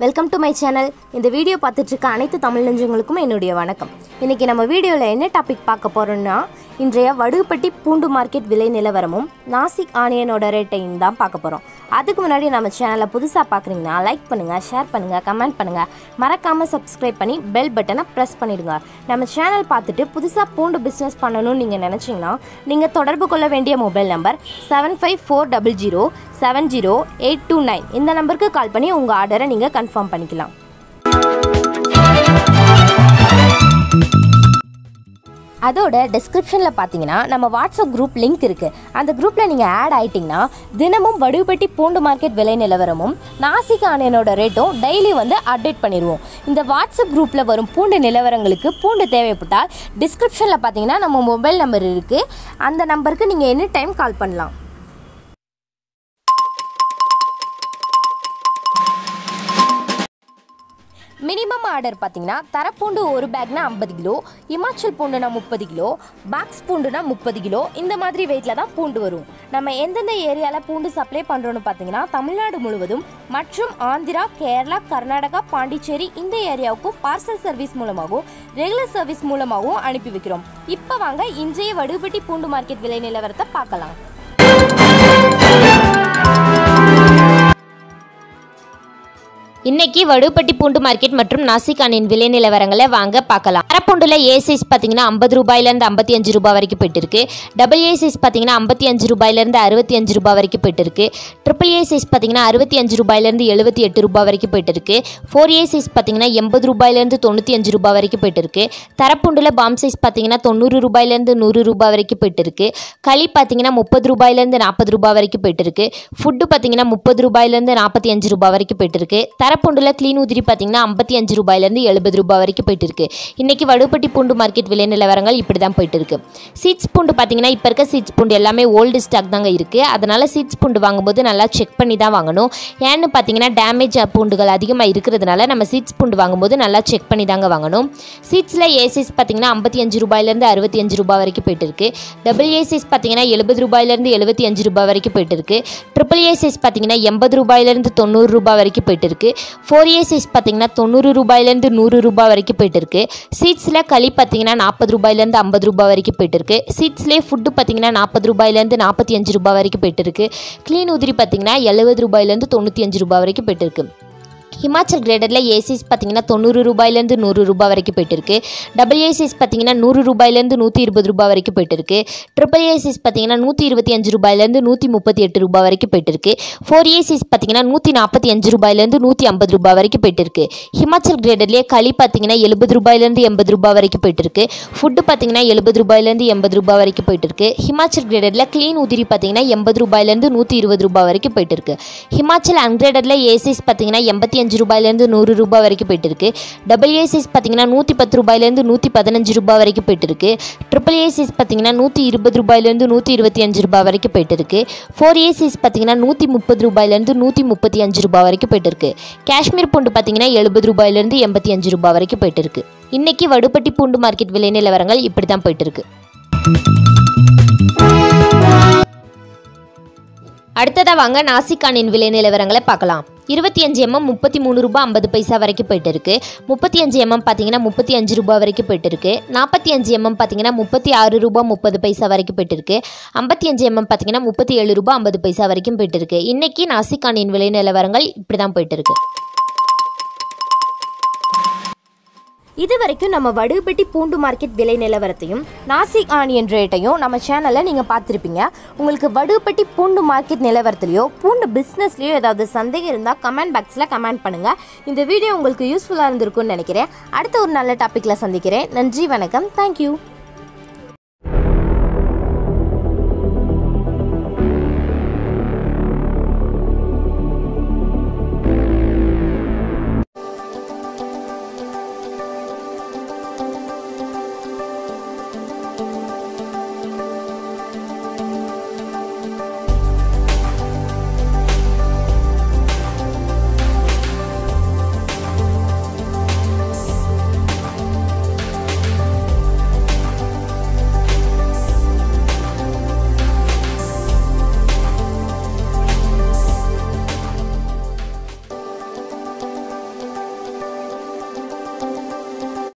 Welcome to my channel. இந்த video பார்த்துட்டு இருக்க அனைத்து தமிழ் நெஞ்சங்களுக்கும் என்னுடைய வணக்கம். இன்றைக்கி நம்ம வீடியோவில் என்ன டாபிக் பார்க்க போகிறோம்னா, இன்றைய வடுகப்பட்டி பூண்டு மார்க்கெட் விலை நிலவரமும் நாசிக் ஆனியனோட ரேட்டையும் தான் பார்க்க போகிறோம். அதுக்கு முன்னாடி நம்ம சேனலை புதுசாக பார்க்குறீங்கன்னா லைக் பண்ணுங்கள், ஷேர் பண்ணுங்கள், கமெண்ட் பண்ணுங்கள், மறக்காமல் சப்ஸ்கிரைப் பண்ணி பெல் பட்டனை ப்ரெஸ் பண்ணிவிடுங்க. நம்ம சேனல் பார்த்துட்டு புதுசாக பூண்டு பிஸ்னஸ் பண்ணணும்னு நீங்கள் நினச்சிங்கன்னா நீங்கள் தொடர்பு கொள்ள வேண்டிய மொபைல் நம்பர் 7540070829. இந்த நம்பருக்கு கால் பண்ணி உங்கள் ஆர்டரை நீங்கள் கன்ஃபார்ம் பண்ணிக்கலாம். அதோட டிஸ்கிரிப்ஷனில் பார்த்தீங்கன்னா நம்ம வாட்ஸ்அப் குரூப் லிங்க் இருக்குது. அந்த குரூப்பில் நீங்கள் ஆட் ஆகிட்டிங்கன்னா தினமும் வடுகப்பட்டி பூண்டு மார்க்கெட் விலை நிலவரமும் நாசிக் ஆனியனோட ரேட்டும் டெய்லி அப்டேட் பண்ணிடுவோம். இந்த வாட்ஸ்அப் குரூப்பில் வரும் பூண்டு நிலவரங்களுக்கு பூண்டு தேவைப்பட்டால் டிஸ்கிரிப்ஷனில் பார்த்தீங்கன்னா நம்ம மொபைல் நம்பர் இருக்குது. அந்த நம்பருக்கு நீங்கள் எனி டைம் கால் பண்ணலாம். மினிமம் ஆர்டர் பார்த்தீங்கன்னா தரப்பூண்டு ஒரு பேக்னா 50 கிலோ, இமாச்சல் பூண்டுனா 30 கிலோ, பாக்ஸ் பூண்டுனா 30 கிலோ, இந்த மாதிரி வெயிட்டில் தான் பூண்டு வரும். நம்ம எந்தெந்த ஏரியாவில் பூண்டு சப்ளை பண்ணுறோன்னு பார்த்தீங்கன்னா தமிழ்நாடு முழுவதும் மற்றும் ஆந்திரா, கேரளா, கர்நாடகா, பாண்டிச்சேரி இந்த ஏரியாவுக்கும் பார்சல் சர்வீஸ் மூலமாகவும் ரெகுலர் சர்வீஸ் மூலமாகவும் அனுப்பி வைக்கிறோம். இப்போ வாங்க இன்றைய வடுகப்பட்டி பூண்டு மார்க்கெட் விலை நிலவரத்தை பார்க்கலாம். இன்னைக்கு வடுகப்பட்டி பூண்டு மார்க்கெட் மற்றும் நாசிக் ஆனியன் விலை நிலவரங்களை வாங்க பார்க்கலாம். தரப்பூண்டுல ஏ சைஸ் பார்த்தீங்கன்னா 50 ரூபாயிலிருந்து 55 ரூபாய் வரைக்கும் போயிட்டு இருக்கு. டபுள் ஏ சைஸ் பார்த்தீங்கன்னா 55 ரூபாயிலிருந்து 65 ரூபாய் வரைக்கும் போயிட்டு இருக்கு. ட்ரிபிள் ஏ சைஸ் பார்த்தீங்கன்னா 65 ரூபாயிலிருந்து 78 ரூபாய் வரைக்கும் போயிட்டு இருக்கு. 4A சைஸ் பார்த்தீங்கன்னா 80 ரூபாயிலிருந்து 95 ரூபாய் வரைக்கும் போயிட்டு இருக்கு. தரப்பூண்டுல பாம் சைஸ் பார்த்தீங்கன்னா 90 ரூபாயிலிருந்து 100 ரூபாய் வரைக்கும் போயிட்டு இருக்கு. களி பார்த்தீங்கன்னா 30 ரூபாயிலிருந்து 40 ரூபாய் வரைக்கும் போயிட்டு இருக்கு. ஃபுட்டு பார்த்தீங்கன்னா 30 ரூபாயிலிருந்து 45 ரூபாய் வரைக்கும் போயிட்டு இருக்கு. தரப்பூண்டுல க்ளீன் உதிரி பார்த்தீங்கன்னா 55 ரூபாயிலிருந்து 70 ரூபாய் வரைக்கும் போயிட்டு இருக்கு. இன்னைக்கு வடுகப்பட்டி பூண்டு மார்க்கெட் விலை நிலவரங்கள் இப்படி தான் போயிட்டு இருக்கு. சீட்ஸ் பூண்டு பார்த்தீங்கன்னா இப்போ இருக்க சீட்ஸ் பூண்டு எல்லாமே ஓல்டு ஸ்டாக் தாங்க இருக்கு. அதனால சீட்ஸ் பூண்டு வாங்கும்போது நல்லா செக் பண்ணி தான் வாங்கணும். ஏன்னு பார்த்தீங்கன்னா டேமேஜ் பூண்டுகள் அதிகமாக இருக்கிறதுனால நம்ம சீட்ஸ் பூண்டு வாங்கும்போது நல்லா செக் பண்ணி தாங்க வாங்கணும். சீட்ஸில் ஏ சைஸ் பார்த்தீங்கன்னா 55 ரூபாயிலிருந்து 65 ரூபாய் வரைக்கும் போயிட்டு இருக்கு. டபுள் ஏ சைஸ் பார்த்தீங்கன்னா 70 ரூபாயிலிருந்து 75 ரூபாய் வரைக்கும் போயிட்டு இருக்கு. ட்ரிபிள் ஏ சைஸ் பார்த்தீங்கன்னா 80 ரூபாயிலிருந்து 90 ரூபாய் வரைக்கும் போயிட்டு இருக்கு. 4A சைஸ் பார்த்தீங்கன்னா 90 ரூபாயிலிருந்து 100 ரூபாய் வரைக்கும் போயிட்டு இருக்கு. சீட்ஸில் களி பார்த்தீங்கன்னா 40 ரூபாயிலிருந்து 50 ரூபாய் வரைக்கும் போயிட்டு இருக்கு. சீட்ஸ்லேயே ஃபுட்டு பார்த்தீங்கன்னா 40 ரூபாயிலிருந்து 45 ரூபாய் வரைக்கும் போயிட்டு இருக்கு. க்ளீன் உதிரி பார்த்தீங்கன்னா 70 ரூபாயிலிருந்து 95 ரூபாய் வரைக்கும் போயிட்டு இருக்கு. ஹிமாச்சல் கிரேடரில் ஏ சைஸ் பார்த்தீங்கன்னா 90 ரூபாயிலேருந்து 100 ரூபாய் வரைக்கும் போயிட்டு இருக்கு. டபுள் ஏ சைஸ் பார்த்தீங்கன்னா 100 ரூபாயிலேருந்து 120 ரூபாய் வரைக்கும் போயிட்டு இருக்கு. ட்ரிபிள் ஏ சைஸ் பார்த்தீங்கன்னா 125 ரூபாயிலேருந்து 138 ரூபாய் வரைக்கும் போயிட்டு இருக்கு. 4A சைஸ் பார்த்தீங்கன்னா 145 ரூபாயிலேருந்து 150 ரூபாய் வரைக்கும் போயிட்டு இருக்கு. ஹிமாச்சல் கிரேடர்லேயே களி பார்த்தீங்கன்னா 70 ரூபாயிலேருந்து 80 ரூபாய் வரைக்கும் போயிட்டு இருக்கு. ஃபுட்டு பார்த்தீங்கன்னா 70 ரூபாயிலேருந்து 80 ரூபாய் வரைக்கும் போயிட்டு இருக்கு. ஹிமாச்சல் கிரேடரில் க்ளீன் உதிரி பார்த்தீங்கன்னா 80 ரூபாயிலேருந்து 120 ரூபாய் வரைக்கும் போயிட்டு இருக்கு. ஹிமாச்சல் அன்கிரேடரில் ஏ சைஸ் பார்த்தீங்கன்னா 85 ரூபாயிலிருந்து 100 ரூபாய் வரைக்கும் போயிட்டு இருக்கு. டபுள் ஏ சைஸ் பார்த்தீங்கன்னா 110 ரூபாயிலிருந்து 115 ரூபாய் வரைக்கும் போயிட்டு இருக்கு. ட்ரிபிள் ஏ சைஸ் பார்த்தீங்கன்னா 120 ரூபாயிலிருந்து 125 ரூபாய் வரைக்கும் போயிட்டு இருக்கு. 4A சைஸ் பார்த்தீங்கன்னா 130 ரூபாயிலிருந்து 135 ரூபாய் வரைக்கும் போயிட்டு இருக்கு. காஷ்மீர் பூண்டு பார்த்தீங்கன்னா 70 ரூபாயிலிருந்து 85 ரூபாய் வரைக்கும் போயிட்டு இருக்கு. இன்னைக்கு வடுகப்பட்டி பூண்டு மார்க்கெட் விலை நிலவரங்கள் இப்படி தான் போயிட்டு இருக்கு. அடுத்ததாக வாங்க நாசிக் ஆனியன் விலை நிலவரங்களை பார்க்கலாம். 25 mm 33 ரூபாய் 50 பைசா வரைக்கும் போயிட்டு இருக்கு. 35 mm பார்த்தீங்கன்னா 35 ரூபாய் வரைக்கும் போயிட்டு இருக்கு. 45 mm பார்த்தீங்கன்னா 36 ரூபாய் 30 பைசா வரைக்கும் போயிட்டு இருக்கு. 55 mm பார்த்தீங்கன்னா 37 ரூபாய் 50 பைசா வரைக்கும் போயிட்டு இருக்கு. இன்னைக்கு நாசிக் ஆனியன் விலை நிலவரங்கள் இப்படி தான் போயிட்டு இருக்கு. இது வரைக்கும் நம்ம வடுகப்பட்டி பூண்டு மார்க்கெட் விலை நிலவரத்தையும் நாசிக் ஆனியன் ரேட்டையும் நம்ம சேனலில் நீங்கள் பார்த்துருப்பீங்க. உங்களுக்கு வடுகப்பட்டி பூண்டு மார்க்கெட் நிலவரத்துலையோ பூண்டு பிஸ்னஸ்லையோ ஏதாவது சந்தேகம் இருந்தால் கமெண்ட் பாக்ஸில் கமெண்ட் பண்ணுங்கள். இந்த வீடியோ உங்களுக்கு யூஸ்ஃபுல்லாக இருந்திருக்கும்னு நினைக்கிறேன். அடுத்த ஒரு நல்ல டாப்பிக்கில் சந்திக்கிறேன். நன்றி, வணக்கம், தேங்க்யூ.